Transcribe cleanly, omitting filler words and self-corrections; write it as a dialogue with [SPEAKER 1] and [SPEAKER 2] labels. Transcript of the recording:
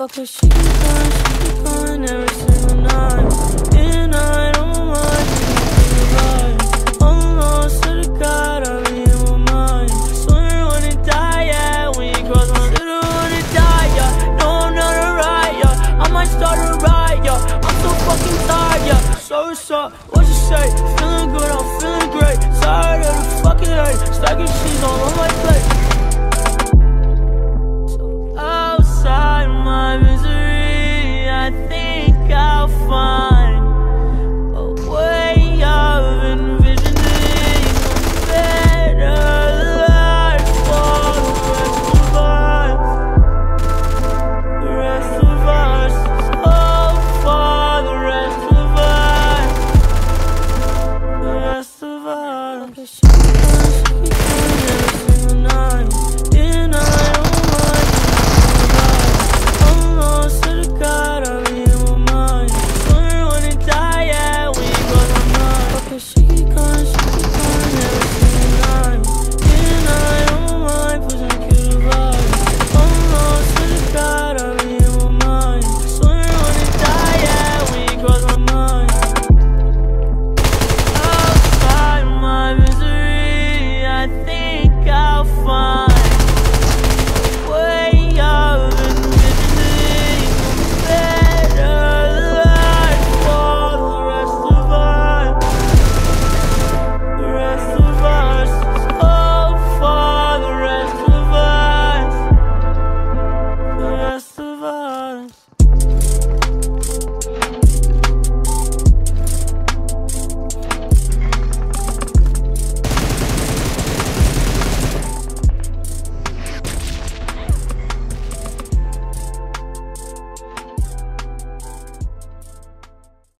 [SPEAKER 1] fuck her, she be gone every single night. And I don't mind, she right. Almost to the God, I be in my mind. Swear wanna die, yeah, when you cross my little wanna die, yeah. No, I'm not a riot, yeah. I might start a riot, yeah. I'm so fucking tired, yeah. So what's up, what you say? Feeling good, I'm feeling great. Tired of the fucking hate. Stacking sheets on